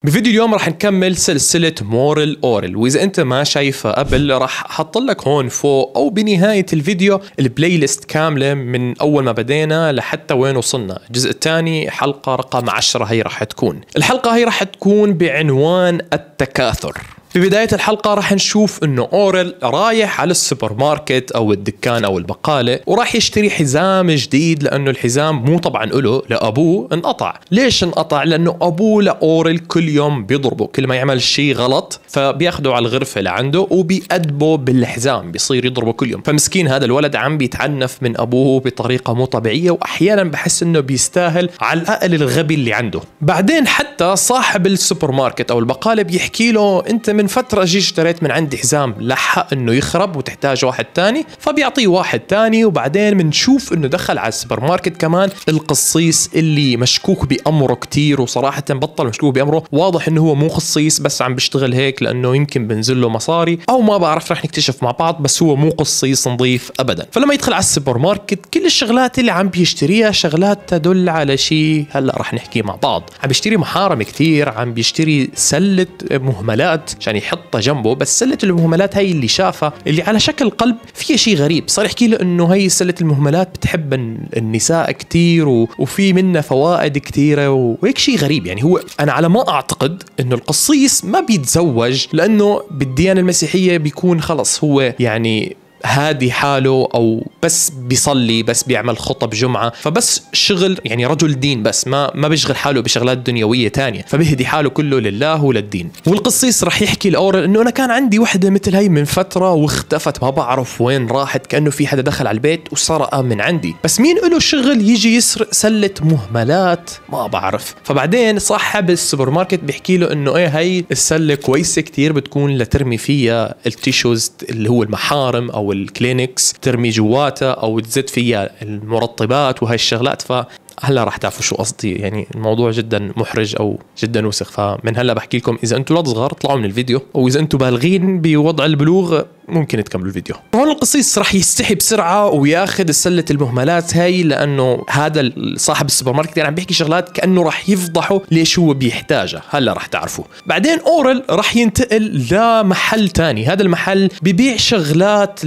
بفيديو اليوم راح نكمل سلسلة مورال أورال، وإذا أنت ما شايفها قبل راح أحط لك هون فوق أو بنهاية الفيديو البلاي ليست كاملة من أول ما بدينا لحتى وين وصلنا. الجزء الثاني حلقة رقم 10 هي راح تكون. الحلقة هي راح تكون بعنوان التكاثر. في بداية الحلقة راح نشوف انه اورال رايح على السوبر ماركت او الدكان او البقالة وراح يشتري حزام جديد، لانه الحزام مو طبعا له لابوه انقطع. ليش انقطع؟ لانه ابوه لاورال كل يوم بيضربه، كل ما يعمل شيء غلط فبياخده على الغرفة لعنده وبيأدبه بالحزام، بيصير يضربه كل يوم. فمسكين هذا الولد عم بيتعنف من ابوه بطريقة مو طبيعية، واحيانا بحس انه بيستاهل على الاقل الغبي اللي عنده. بعدين حتى صاحب السوبر ماركت او البقالة بيحكي له انت من فترة جي اشتريت من عندي حزام لحق انه يخرب وتحتاج واحد تاني، فبيعطيه واحد تاني. وبعدين بنشوف انه دخل على السوبر ماركت كمان القصيص اللي مشكوك بأمره كتير، وصراحة بطل مشكوك بأمره، واضح انه هو مو قصيص بس عم بيشتغل هيك لانه يمكن بنزل له مصاري او ما بعرف، رح نكتشف مع بعض. بس هو مو قصيص نظيف ابدا. فلما يدخل على السوبر ماركت كل الشغلات اللي عم بيشتريها شغلات تدل على شيء هلا رح نحكي مع بعض. عم بيشتري محارم كتير، عم بيشتري سلة مهملات عشان يحطها جنبه، بس سلة المهملات هي اللي شافها اللي على شكل قلب فيها شيء غريب. صار يحكي له انه هي سلة المهملات بتحب النساء كتير وفي منها فوائد كتيرة وهيك شيء غريب. يعني هو انا على ما اعتقد انه القصيص ما بيتزوج، لانه بالديانة المسيحية بيكون خلص هو يعني هادي حاله او بس بيصلي، بس بيعمل خطب جمعة، فبس شغل يعني رجل دين، بس ما بيشغل حاله بشغلات دنيوية تانية، فبيهدي حاله كله لله وللدين. والقصيص رح يحكي لأورال انه انا كان عندي وحدة مثل هي من فترة واختفت، ما بعرف وين راحت، كأنه في حدا دخل على البيت وسرقها من عندي، بس مين له شغل يجي يسرق سلة مهملات؟ ما بعرف. فبعدين صاحب السوبر ماركت بيحكي له انه ايه هي السلة كويسة كتير، بتكون لترمي فيها التيشوز اللي هو المحارم او الكلينكس، ترمي جواتها او تزد فيها المرطبات وهي الشغلات. فهلا راح تعرفوا شو قصدي، يعني الموضوع جدا محرج او جدا وسخ. فمن هلا بحكي لكم اذا انتم اولاد صغار اطلعوا من الفيديو، واذا انتم بالغين بوضع البلوغ ممكن تكملوا الفيديو. هون القصيص راح يستحي بسرعه وياخذ سله المهملات هاي، لانه هذا صاحب السوبر ماركت يعني عم بيحكي شغلات كانه راح يفضحه ليش هو بيحتاجها. هلا راح تعرفوا. بعدين اورال راح ينتقل لمحل تاني. هذا المحل ببيع شغلات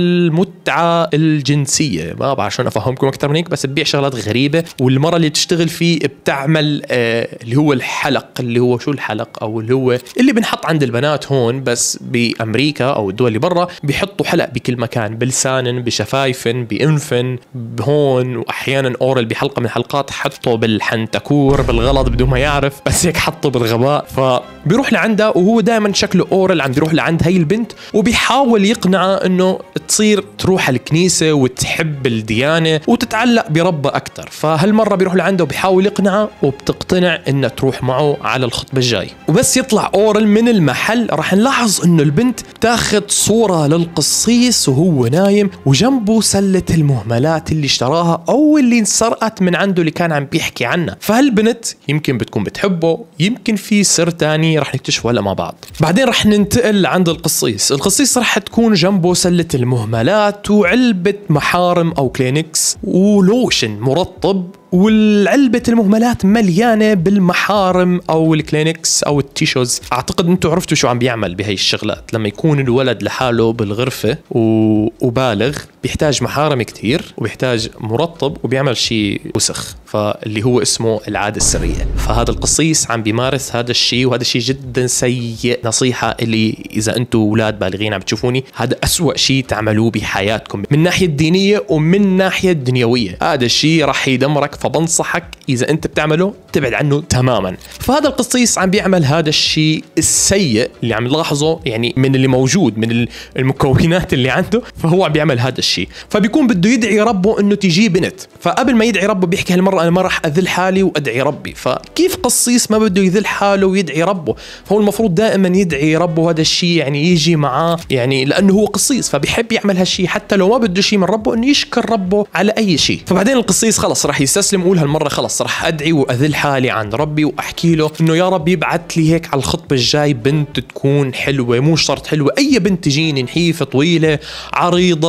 للمتعه الجنسيه، ما بعرف شلون افهمكم اكثر من هيك، بس ببيع شغلات غريبه. والمره اللي بتشتغل فيه بتعمل اللي هو الحلق، اللي هو شو الحلق او اللي هو اللي بنحط عند البنات هون، بس بامريكا او الدول اللي برا بيحطوا حلق بكل مكان، بلسانن، بشفايفن، بانفن، بهون. واحيانا اورال بحلقه من الحلقات حطه بالحنتكور بالغلط بدون ما يعرف، بس هيك حطه بالغباء. فبيروح لعندها وهو دائما شكله اورال عم بيروح لعند هي البنت وبيحاول يقنعها انه تصير تروح على الكنيسه وتحب الديانه وتتعلق بربها اكثر. فهالمره بيروح لعنده وبيحاول يقنعها وبتقتنع انها تروح معه على الخطبه الجاي. وبس يطلع اورال من المحل راح نلاحظ انه البنت تاخذ صورة للقصيص وهو نايم وجنبه سلة المهملات اللي اشتراها او اللي انسرقت من عنده اللي كان عم بيحكي عنها. فهالبنت يمكن بتكون بتحبه، يمكن في سر تاني رح نكتشفه هلا مع بعض. بعدين رح ننتقل عند القصيص. القصيص رح تكون جنبه سلة المهملات وعلبة محارم او كلينكس ولوشن مرطب، والعلبة المهملات مليانة بالمحارم أو الكلينكس أو التيشوز. أعتقد أنتم عرفتوا شو عم بيعمل بهي الشغلات. لما يكون الولد لحاله بالغرفة وبالغ بيحتاج محارم كتير وبيحتاج مرطب وبيعمل شيء وسخ، فاللي هو اسمه العادة السرية. فهذا القصيص عم بيمارس هذا الشيء، وهذا الشيء جدا سيء. نصيحة اللي إذا أنتم أولاد بالغين عم بتشوفوني، هذا أسوأ شيء تعملوه بحياتكم من ناحية الدينية ومن ناحية الدنيوية. هذا الشيء راح يدمرك، فبنصحك إذا أنت بتعمله تبعد عنه تماما. فهذا القصيص عم بيعمل هذا الشيء السيء اللي عم نلاحظه يعني من اللي موجود من المكونات اللي عنده، فهو عم بيعمل هذا الشيء. فبيكون بده يدعي ربه انه تجي بنت، فقبل ما يدعي ربه بيحكي هالمره انا ما راح اذل حالي وادعي ربي. فكيف قصيص ما بده يذل حاله ويدعي ربه؟ فهو المفروض دائما يدعي ربه. هذا الشيء يعني يجي معاه، يعني لانه هو قصيص فبيحب يعمل هالشيء حتى لو ما بده شيء من ربه، انه يشكر ربه على اي شيء. فبعدين القصيص خلص راح يستسلم، يقول هالمره خلص راح ادعي واذل حالي عند ربي واحكي له انه يا رب يبعث لي هيك على الخطبه الجاي بنت تكون حلوه، مو شرط حلوه، اي بنت تجيني نحيفه طويله عريضه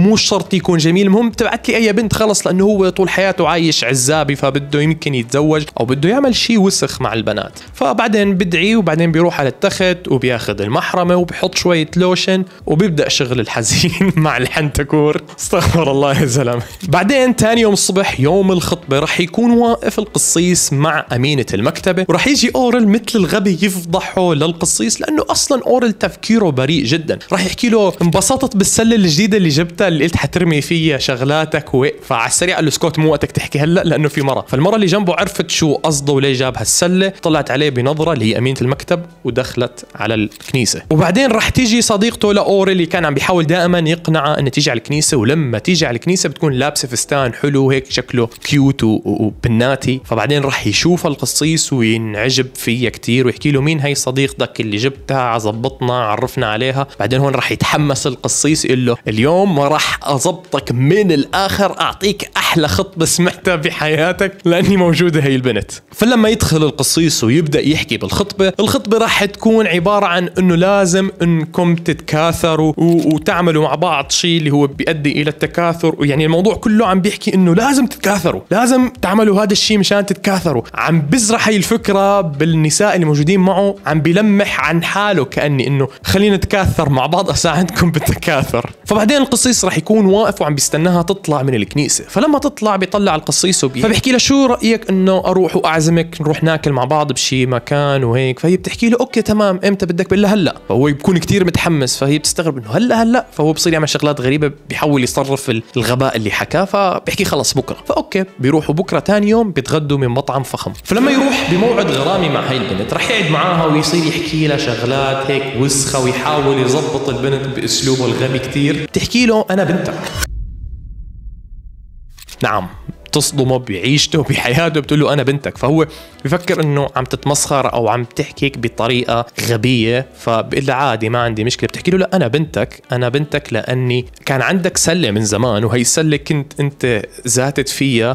مو شرط يكون جميل، المهم تبعت لي اي بنت خلص، لانه هو طول حياته عايش عزابي فبده يمكن يتزوج او بده يعمل شيء وسخ مع البنات. فبعدين بدعي وبعدين بيروح على التخت وبياخذ المحرمه وبيحط شويه لوشن وبيبدا شغل الحزين مع الحنتكور. استغفر الله يا زلمه. بعدين ثاني يوم الصبح يوم الخطبه راح يكون واقف القصيص مع امينه المكتبه، وراح يجي اورل مثل الغبي يفضحه للقصيص، لانه اصلا اورل تفكيره بريء جدا. راح يحكي له انبسطت بالسله الجديده اللي جبتها اللي قلت حترمي فيها شغلاتك فعلى السريع قال له اسكت مو وقتك تحكي هلا لانه في مره. فالمره اللي جنبه عرفت شو قصده وليه جاب هالسله، طلعت عليه بنظره اللي هي امينه المكتب ودخلت على الكنيسه. وبعدين راح تيجي صديقته لاورل اللي كان عم بيحاول دائما يقنعها انها تيجي على الكنيسه، ولما تيجي على الكنيسه بتكون لابسه فستان حلو هيك شكله كيوت وبناتي. فبعدين راح يشوف القصيص وينعجب فيها كتير ويحكي له مين هي صديقتك اللي جبتها زبطنا عرفنا عليها. بعدين هون راح يتحمس القصيص يقول له اليوم راح اضبطك من الاخر، اعطيك احلى خطبه سمعتها بحياتك لاني موجوده هي البنت. فلما يدخل القصيص ويبدا يحكي بالخطبه، الخطبه راح تكون عباره عن انه لازم انكم تتكاثروا وتعملوا مع بعض شيء اللي هو بيؤدي الى التكاثر. يعني الموضوع كله عم بيحكي انه لازم تتكاثروا، لازم تعملوا هذا الشيء مشان تتكاثروا. عم بزرع هي الفكره بالنساء اللي موجودين معه، عم بيلمح عن حاله كاني انه خلينا نتكاثر مع بعض اساعدكم بالتكاثر. فبعدين القصيص راح يكون واقف وعم بيستناها تطلع من الكنيسه. فلما تطلع بيطلع القصيص فبيحكي له شو رايك انه اروح واعزمك نروح ناكل مع بعض بشي مكان وهيك. فهي بتحكي له اوكي تمام امتى بدك؟ بقول لها هلا. فهو بيكون كتير متحمس، فهي بتستغرب انه هلا. فهو بصير يعمل شغلات غريبه، بيحاول يصرف الغباء اللي حكاه، فبيحكي خلص بكره. فاوكي بيروحوا بكره ثاني يوم بيتغدوا من مطعم فخم. فلما يروح بموعد غرامي مع هاي البنت راح يقعد معاها ويصير يحكي لها شغلات هيك وسخه ويحاول يزبط البنت باسلوبه الغبي كتير. تحكي له انا بنتك. نعم تصدمه بعيشته بحياته، بتقول له انا بنتك. فهو بفكر انه عم تتمسخر او عم تحكيك بطريقه غبيه، فبقول له عادي ما عندي مشكله. بتحكي له لا انا بنتك لاني كان عندك سله من زمان، وهي السله كنت انت زاتت فيها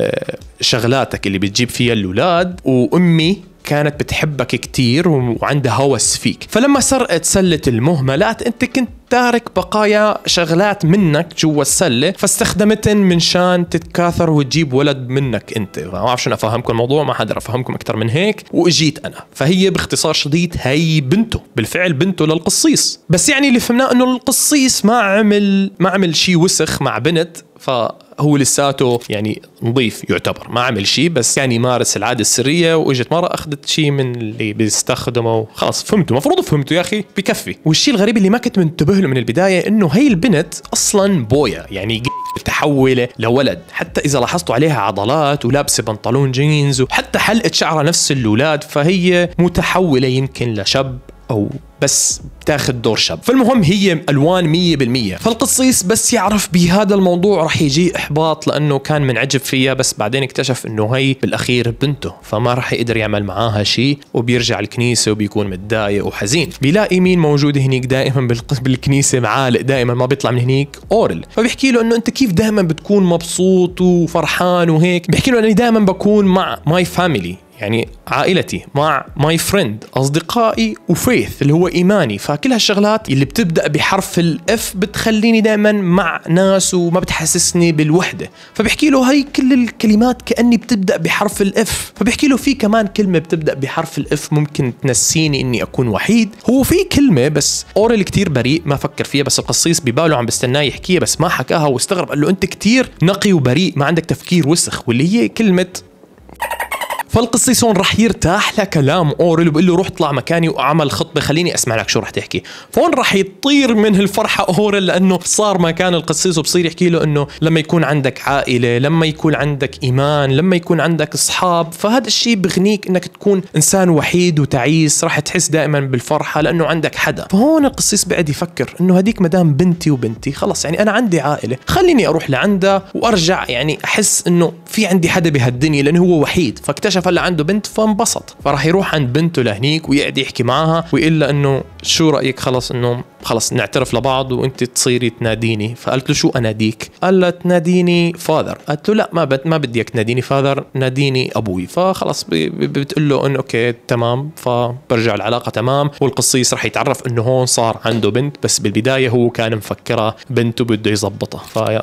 شغلاتك اللي بتجيب فيها الاولاد، وامي كانت بتحبك كتير وعندها هوس فيك. فلما سرقت سلة المهملات انت كنت تارك بقايا شغلات منك جوا السلة، فاستخدمتن من شان تتكاثر وتجيب ولد منك انت. ما بعرف شو افهمكم الموضوع، ما حدا افهمكم اكثر من هيك، واجيت انا. فهي باختصار شديد هي بنته، بالفعل بنته للقصيص. بس يعني اللي فهمناه انه القصيص ما عمل شيء وسخ مع بنت، فهو لساته يعني نظيف يعتبر، ما عمل شيء، بس يعني مارس العادة السرية. واجت مرة اخذت شيء من اللي بيستخدمه، خلاص فهمتوا، مفروض فهمتوا يا اخي بكفي. والشيء الغريب اللي ما كنت منتبه له من البداية انه هي البنت اصلا بويا، يعني متحولة لولد. حتى اذا لاحظتوا عليها عضلات ولابسة بنطلون جينز وحتى حلقة شعرها نفس الأولاد، فهي متحولة يمكن لشاب او بس بتاخذ دور شاب. فالمهم هي الوان 100%. فالقصيص بس يعرف بهذا الموضوع راح يجي احباط لانه كان منعجب فيها، بس بعدين اكتشف انه هي بالاخير بنته، فما راح يقدر يعمل معاها شيء، وبيرجع الكنيسه وبيكون متضايق وحزين. بيلاقي مين موجود هنيك دائما بالكنيسه معالق، دائما ما بيطلع من هنيك اورل. فبيحكي له انه انت كيف دائما بتكون مبسوط وفرحان وهيك. بيحكي له اني دائما بكون مع ماي فاميلي، يعني عائلتي، مع ماي فريند اصدقائي، وفيث اللي هو ايماني. فكل هالشغلات اللي بتبدا بحرف الاف بتخليني دائما مع ناس وما بتحسسني بالوحده. فبحكي له هي كل الكلمات كاني بتبدا بحرف الاف. فبحكي له في كمان كلمه بتبدا بحرف الاف ممكن تنسيني اني اكون وحيد. هو في كلمه بس اورل كتير بريء ما فكر فيها، بس القصيص بباله عم بستناه يحكيها بس ما حكاها، واستغرب قال له انت كتير نقي وبريء ما عندك تفكير وسخ، واللي هي كلمه. فالقصيص هون رح يرتاح لكلام اورل وبقول له روح اطلع مكاني واعمل خطبه خليني اسمع لك شو رح تحكي. فهون رح يطير من الفرحه اورل لانه صار مكان القصيص، وبصير يحكي له انه لما يكون عندك عائله، لما يكون عندك ايمان، لما يكون عندك اصحاب، فهذا الشيء بغنيك انك تكون انسان وحيد وتعيس، رح تحس دائما بالفرحه لانه عندك حدا. فهون القصيص بعد يفكر انه هديك مدام بنتي وبنتي خلص، يعني انا عندي عائله، خليني اروح لعندها وارجع يعني احس انه في عندي حدا بهالدنيا، لانه هو وحيد. فاكتشف اكتشف هلا عنده بنت فانبسط، فراح يروح عند بنته لهنيك ويقعد يحكي معها ويقول لها انه شو رايك خلص انه خلص نعترف لبعض وانت تصيري تناديني. فقالت له شو اناديك؟ قال لها تناديني فاذر. قالت له لا ما بدي اياك تناديني فاذر، ناديني ابوي. فخلص بتقول له انه اوكي تمام، فبرجع العلاقه تمام. والقصيص رح يتعرف انه هون صار عنده بنت، بس بالبدايه هو كان مفكرها بنته بده يزبطها. فيا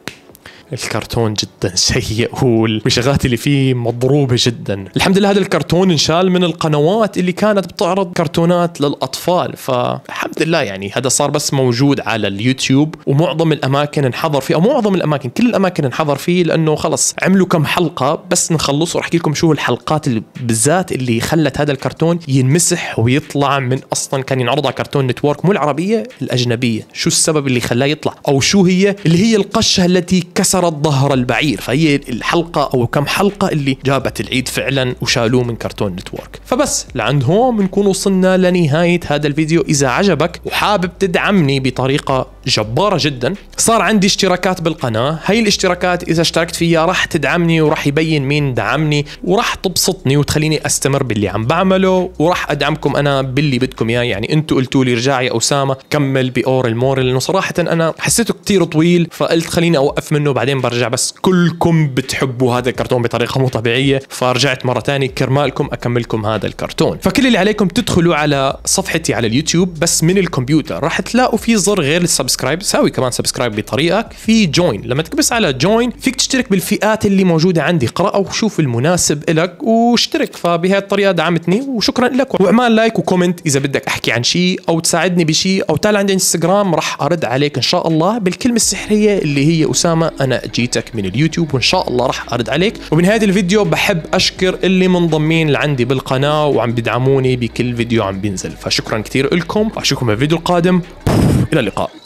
الكرتون جدا سيء والشغلات اللي فيه مضروبة جدا. الحمد لله هذا الكرتون انشال من القنوات اللي كانت بتعرض كرتونات للأطفال، فالحمد لله يعني هذا صار بس موجود على اليوتيوب، ومعظم الأماكن انحظر فيه، أو معظم الأماكن كل الأماكن انحظر فيه، لأنه خلص عملوا كم حلقة بس نخلص وراح أحكي لكم شو الحلقات اللي بالذات اللي خلت هذا الكرتون ينمسح ويطلع من أصلا كان ينعرض على كرتون نتورك مو العربية الأجنبية. شو السبب اللي خلاه يطلع، أو شو هي اللي هي القشة التي كسرت ظهر البعير. فهي الحلقة أو كم حلقة اللي جابت العيد فعلا وشالوه من كرتون نتورك. فبس لعند هون بنكون وصلنا لنهاية هذا الفيديو. إذا عجبك وحابب تدعمني بطريقة جبارة جدا، صار عندي اشتراكات بالقناة. هاي الاشتراكات إذا اشتركت فيها راح تدعمني وراح يبين مين دعمني، وراح تبسطني وتخليني أستمر باللي عم بعمله، وراح أدعمكم أنا باللي بدكم إياه. يعني أنتوا قلتوا لي رجع يا أسامة كمل بأوريل موريل، لأنه صراحة أنا حسيته كتير طويل فقلت خليني أوقف منه بعدين برجع، بس كلكم بتحبوا هذا الكرتون بطريقة مو طبيعية، فرجعت مرة تانية كرمالكم أكملكم هذا الكرتون. فكل اللي عليكم تدخلوا على صفحتي على اليوتيوب بس من الكمبيوتر، راح تلاقوا في زر غير السبسكرايب، ساوي كمان سبسكرايب بطريقك، في جوين. لما تكبس على جوين فيك تشترك بالفئات اللي موجودة عندي، اقرأ وشوف المناسب إلك واشترك. فبهذه الطريقة دعمتني وشكرا لك. واعمل لايك وكومنت إذا بدك أحكي عن شيء أو تساعدني بشيء، أو تعال عندي انستغرام راح أرد عليك إن شاء الله بالكلمة السحرية اللي هي أسامة أنا جيتك من اليوتيوب، وإن شاء الله راح أرد عليك. وبنهاية الفيديو بحب أشكر اللي منضمين لعندي بالقناة وعم بدعموني بكل فيديو عم بينزل، فشكرا كثير لكم. أشوفكم بالفيديو القادم، إلى اللقاء.